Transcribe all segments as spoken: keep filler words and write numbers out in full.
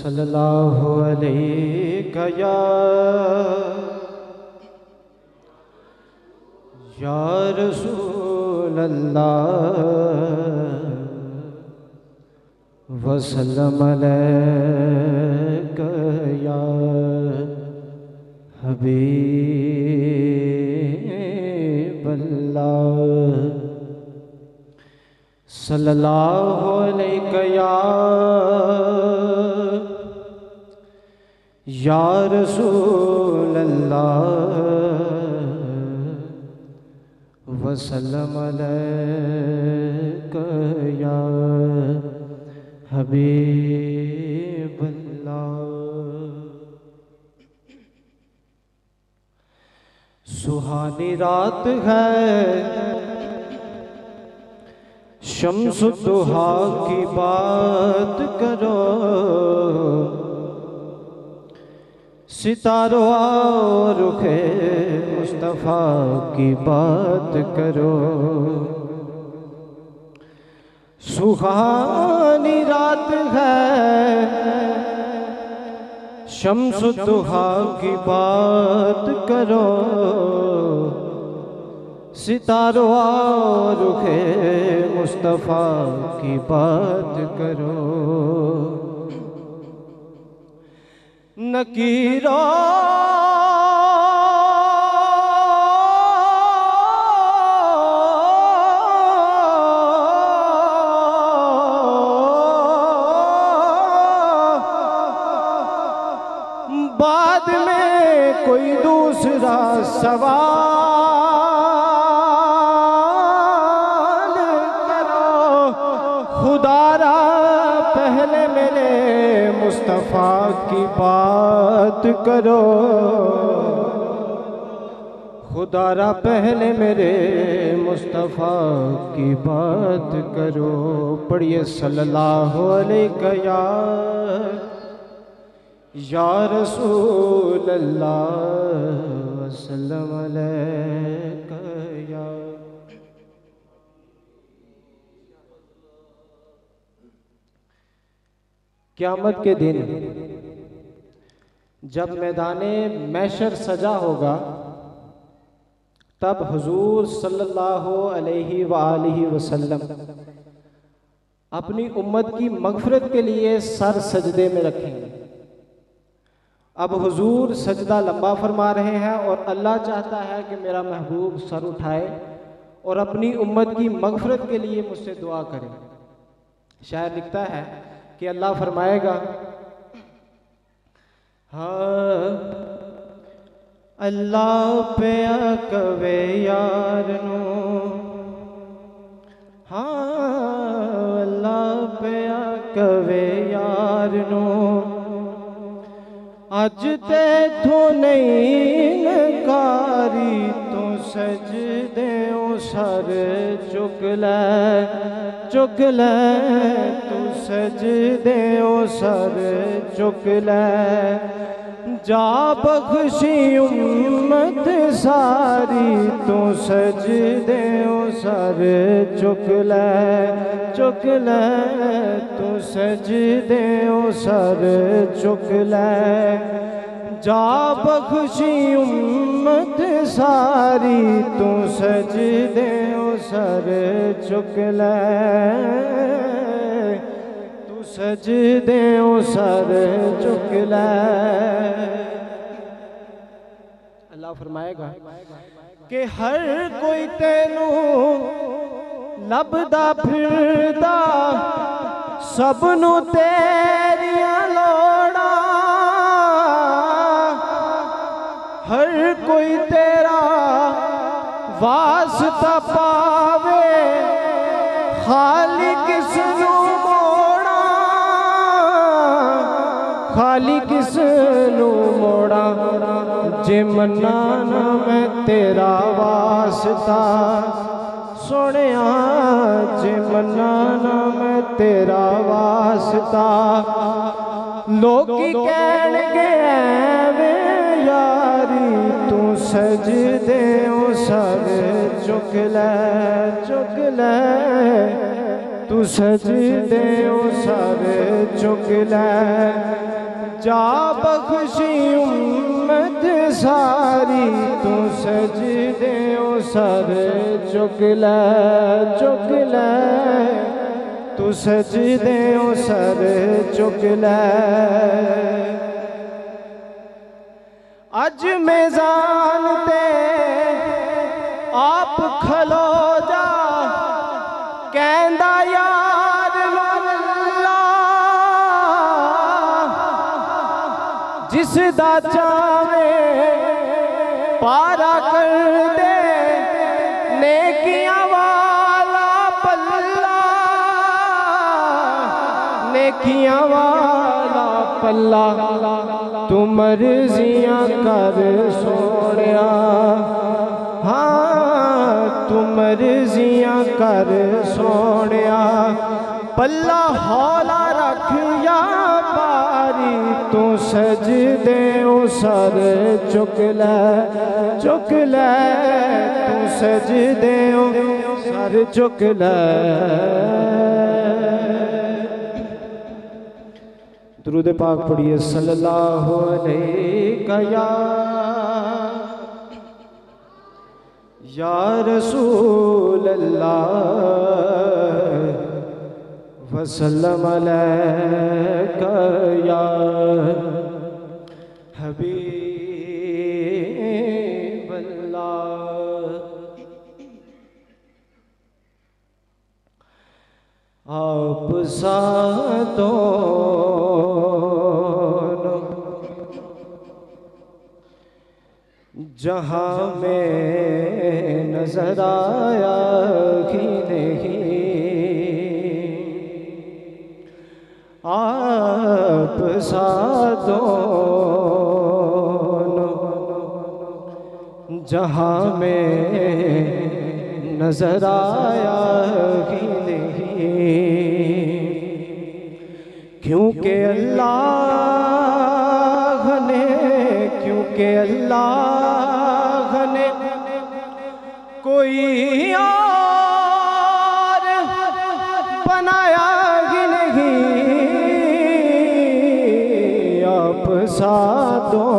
सल्लल्लाहु अलैका या या रसूल अल्लाह वसल्लम अलैका या हबीब अल्लाह सल्लल्लाहु अलैका या या रसूल अल्लाह वसल्लम अलैका या हबीब अल्लाह। सुहानी रात है शम्स दुहा की बात करो, सितारों आओ रुखे मुस्तफ़ा की बात करो। सुहानी रात है शम्स दुहा की बात करो, सितारों आओ रुखे मुस्तफ़ा की बात करो। नकीरो बाद में कोई दूसरा सवाल करो, खुदारा पहले मेरे मुस्तफ़ा की बात करो। खुदारा पहले मेरे मुस्तफ़ा की बात करो। पढ़िए सल्लल्लाहु अलैहि या या रसूल अल्लाह वसल्लम अलैका या। क़यामत के दिन जब मैदाने महशर सजा होगा, तब हुजूर सल्लल्लाहु अलैहि वालिहि वसल्लम अपनी उम्मत की मग़फ़िरत के लिए सर सजदे में रखेंगे। अब हुजूर सजदा लंबा फरमा रहे हैं और अल्लाह चाहता है कि मेरा महबूब सर उठाए और अपनी उम्मत की मग़फ़िरत के लिए मुझसे दुआ करे। शायर लिखता है कि अल्लाह फरमाएगा, हाँ अल्लाह पे कवे यार नो, हाँ अल्लाह पे कवे यार नो, अज ते थो नहीं नकारी तो सजदे सर चुक ले चुक ले, तू सजदे सर चुक ले। जा बख्शी उम्मत सारी तो सजदे सर चुक ले चुक ले, तू सजदे सर चुक ले। जा बख्शी उम्मत सारी तू सजदे सर चुक ले, तू सजदे सर चुक ले। अल्लाह फरमाएगा कि हर कोई तेनू लभदा फिरदा, सबनू तेरियां लोड़ा, हर कोई तेरा वास्ता पावे, खाली किसनू मोड़ा, खाली किसनू मोड़ा। जे मन्ना ना मैं तेरा वास्ता सोनिया, जे मन्ना ना मैं तेरा वास्ता। लोकी कहणगे ऐवें यारी तू सजदे सर चुक ले चुक ले, तू सजदे सर चुक लै, जा बख्शी उम्मत सारी, तू सजदे सर चुक लै, चुक लै, तू सजदे सर चुक लै। अज मेज़ान ते आप खलो जा, कहंदा यार अल्लाह, जिस दा चावे पारा कर दे, नेकियां वाला पल्ला, नेकियां वाला पल्ला, तू मर्जियां कर सोनिया, हाँ तू मर्जियां कर सोनिया, पल्ला हौला रख या बारी, तू सजदे सर चुक लै, चुक लै, तू सजदे सर चुक लै। दुरूद पाक पढ़िए सल्लल्लाहु अलैहि या रसूल अल्लाह वसल्लम अलैका या हबीब अल्लाह। आप साथों जहाँ में नजर आया ही नहीं, आप साथों जहाँ में नजर आया ही नहीं, क्योंकि अल्लाह ने, क्योंकि अल्लाह ने कोई और बनाया ही नहीं, आप साथों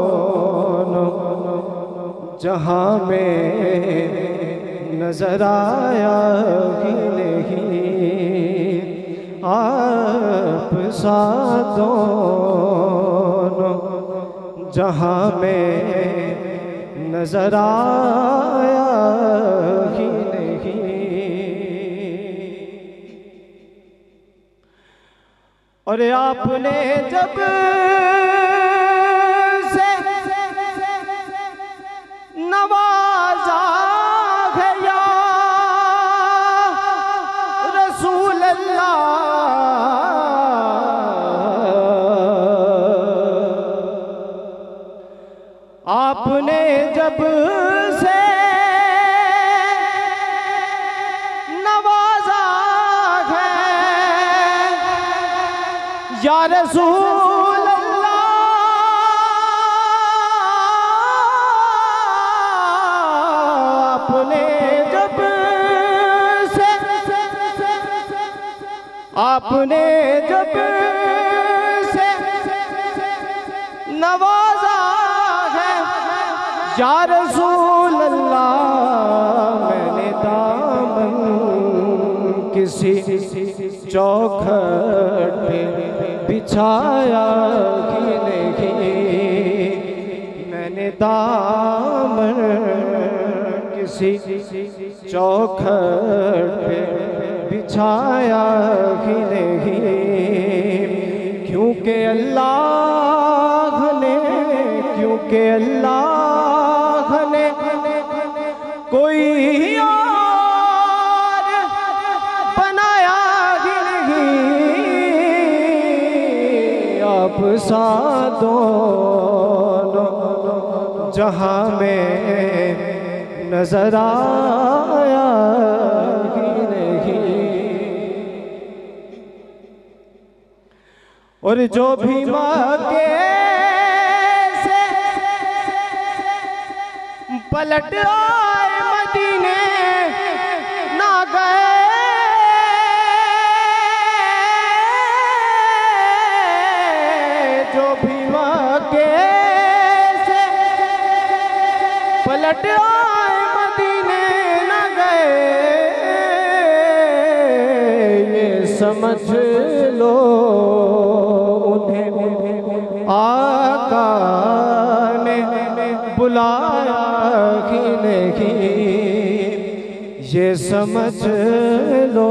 जहाँ में नजर आया ही नहीं, आप साथों जहाँ में नजर आया ही नहीं। और आपने जब से नवाजा है या रसूल अल्लाह, आपने जब से नवाजा है या रसूल अल्लाह, आपने जब से, आपने जब से नवाजा या रसूल अल्लाह, मैंने दामन किसी चौखट पे बिछाया ही नहीं, मैंने दामन किसी चौखट पे बिछाया ही नहीं, क्योंकि अल्लाह ने, क्योंकि अल्लाह ने कोई और बनाया ही नहीं, आप साथों जहाँ में नजर आया ही नहीं। और जो भी मक्के से पलट आए मदीने ना गए, जो भी मक्के से पलट आए मदीने न गए, ये समझ लो उन्हें आका ने बुलाया ही नहीं, ये समझ लो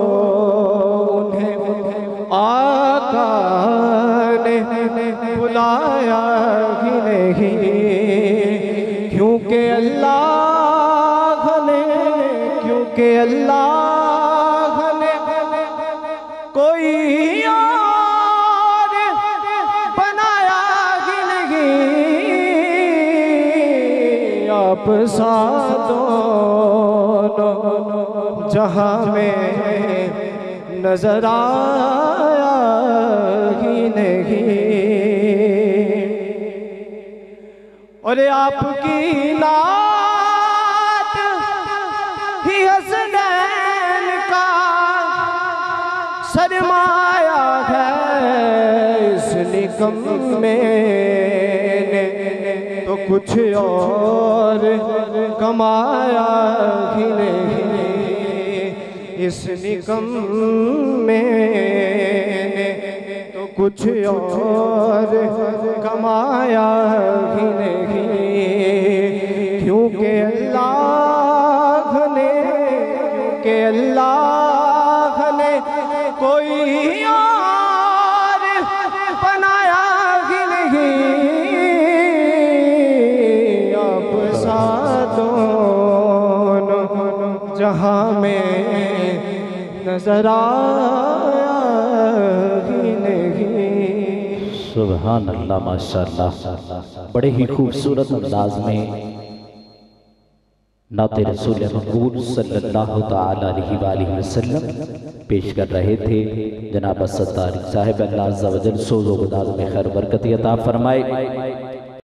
उन्हें आका ने बुलाया ही नहीं, क्योंकि अल्लाह ने क्योंकि अल्लाह ने कोई और बनाया ही नहीं, आप साथों जहां में नजर आया ही नहीं। और आपकी नात ही हसनैन का सरमाया है, इस निकम में तो कुछ और कमाया ही नहीं, इस निकम में तो कुछ और कमाया ही नहीं, क्योंकि अल्लाह ने क्योंकि अल्लाह ने कोई और बनाया ही नहीं, आप साथों जहां में नजर आया ही नहीं। सुभान अल्लाह, माशाअल्लाह। बड़े ही खूबसूरत अंदाज में नाते रसूल मकबूल सल्लल्लाहु तआला अलैहि वसल्लम पेश कर रहे थे जनाब असद तारिक साहिब। अल्लाह अज़्ज़ा वजल सोज़ो गुदाज में खैर बरकत अता फरमाए।